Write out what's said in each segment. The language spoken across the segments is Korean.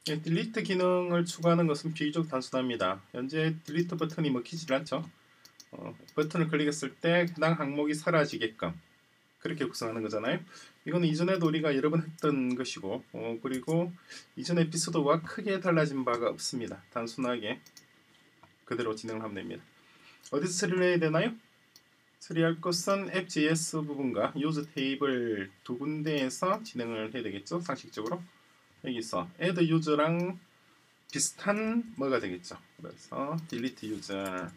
딜리트 기능을 추가하는 것은 비교적 단순합니다. 현재 딜리트 버튼이 먹히질 않죠. 버튼을 클릭했을 때 해당 항목이 사라지게끔 그렇게 구성하는 거잖아요. 이거는 이전에도 우리가 여러 번 했던 것이고 그리고 이전 에피소드와 크게 달라진 바가 없습니다. 단순하게 그대로 진행을 하면 됩니다. 어디서 처리를 해야 되나요? 처리할 것은 app.js 부분과 use 테이블 두 군데에서 진행을 해야 되겠죠. 상식적으로 여기서 add user랑 비슷한 뭐가 되겠죠. 그래서 delete user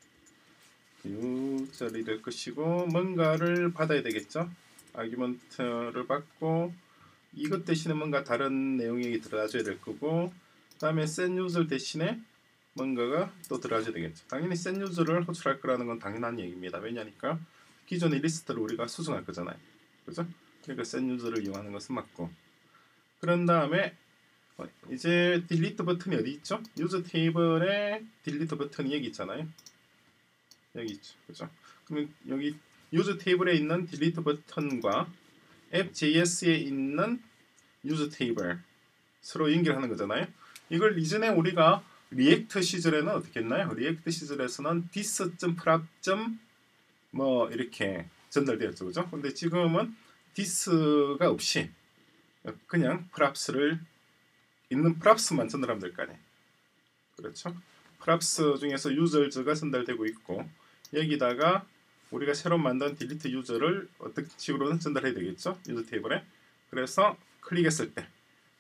user이 될 것이고 뭔가를 받아야 되겠죠. 아규먼트를 받고 이것 대신에 뭔가 다른 내용이 들어가줘야 될 거고 그 다음에 set user 대신에 뭔가가 또 들어가줘야 되겠죠. 당연히 set user를 호출할 거라는 건 당연한 얘기입니다. 왜냐니까 기존의 리스트를 우리가 수정할 거잖아요. 그죠? 그러니까 set user를 이용하는 것은 맞고 그런 다음에 이제 딜리트 버튼이 어디 있죠? 유저 테이블에 딜리트 버튼이 여기 있잖아요. 여기 있죠. 그죠? 그럼 여기 유저 테이블에 있는 딜리트 버튼과 app.js에 있는 유저 테이블 서로 연결하는 거잖아요. 이걸 이전에 우리가 리액트 시절에는 어떻게 했나요? 리액트 시절에서는 this.prop. 뭐 이렇게 전달되었죠. 그죠? 근데 지금은 this가 없이 그냥 props를 있는 props만 전달하면 될 거 아니에요. 그렇죠? props 중에서 users가 전달되고 있고 여기다가 우리가 새로 만든 delete user를 어떤 식으로는 전달해야 되겠죠? user 테이블에. 그래서 클릭했을 때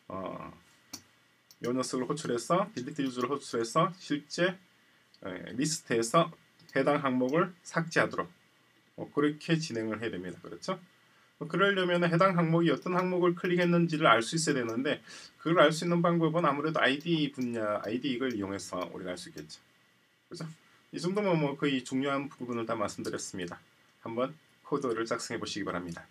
이 녀석을 호출해서 delete user를 호출해서 실제 리스트에서 해당 항목을 삭제하도록 그렇게 진행을 해야 됩니다. 그렇죠? 그러려면 해당 항목이 어떤 항목을 클릭했는지를 알 수 있어야 되는데 그걸 알 수 있는 방법은 아무래도 ID 분야, ID 이걸 이용해서 우리가 알 수 있겠죠. 그죠? 이 정도면 뭐 거의 중요한 부분을 다 말씀드렸습니다. 한번 코드를 작성해 보시기 바랍니다.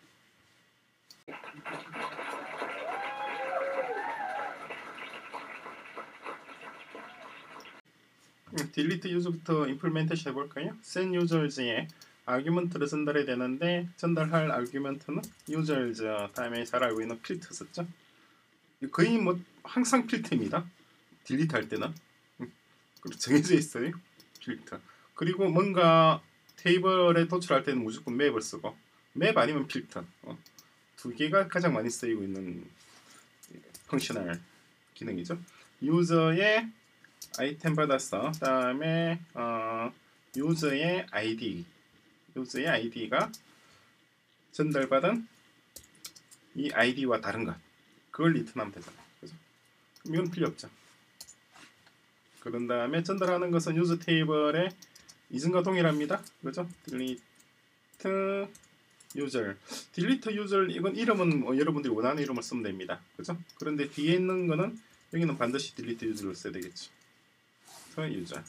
딜리트 유저부터 임플멘테이션 해볼까요? set users에 아규먼트를 전달해야 되는데 전달할 아규먼트는 users 다음에 잘 알고 있는 필터 썼죠? 거의 뭐 항상 필터입니다. 딜리트 할 때는 정해져 있어요. 필터. 그리고 뭔가 테이블에 도출할 때는 무조건 맵을 쓰고 맵 아니면 필터 두 개가 가장 많이 쓰이고 있는 펑셔널 기능이죠. 유저의 아이템 받았어. 다음에 유저의 아이디가 전달받은 이 아이디와 다른 것 그걸 리턴하면 되잖아요. 그죠? 그럼 이건 필요 없죠. 그런 다음에 전달하는 것은 유저 테이블에 이전과 동일합니다. 그죠? delete user. delete user 이건 이름은 뭐 여러분들이 원하는 이름을 쓰면 됩니다. 그죠? 그런데 뒤에 있는 거는 여기는 반드시 delete user를 써야 되겠죠. 그래서 user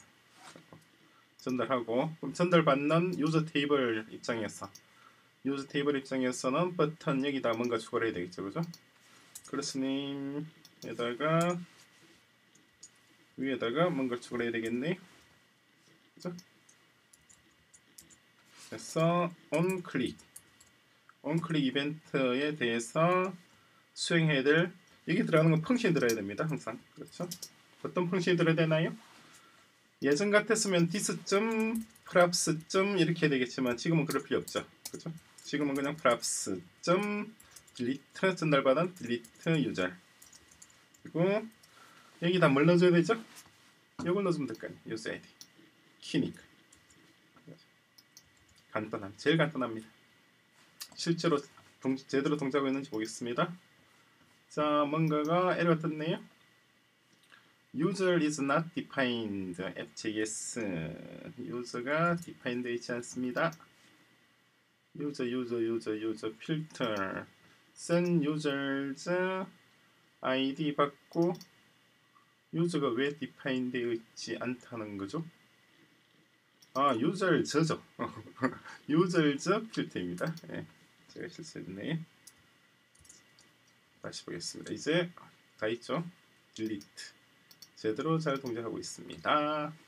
전달하고 그럼 전달받는 유저 테이블 입장에서 유저 테이블 입장에서는 버튼 여기다 뭔가 추가를 해야 되겠죠. 그죠? 클래스님에다가 위에다가 뭔가 추가를 해야 되겠네. 그죠? 그래서 onClick 이벤트에 대해서 수행해야 될 여기 들어가는 건 펑션이 들어야 됩니다. 항상. 그렇죠? 어떤 펑션이 들어야 되나요? 예전 같았으면 this.props. 이렇게 되겠지만 지금은 그럴 필요 없죠. 그죠? 지금은 그냥 props. delete 전달받은 delete user 그리고 여기다 뭘 넣어줘야 되죠? 이걸 넣어주면 될 거 아니에요. user id 키니까 제일 간단합니다. 실제로 제대로 동작하고 있는지 보겠습니다. 자, 뭔가가 에러가 떴네요. user is not defined app.js user가 defined 되어 있지 않습니다. user filter send users id 받고 user가 왜 define 되어 있지 않다는 거죠? user 저죠. user 저 필터입니다. 네, 제가 실수했네. 다시 보겠습니다. 이제 다 있죠? delete 제대로 잘 동작하고 있습니다.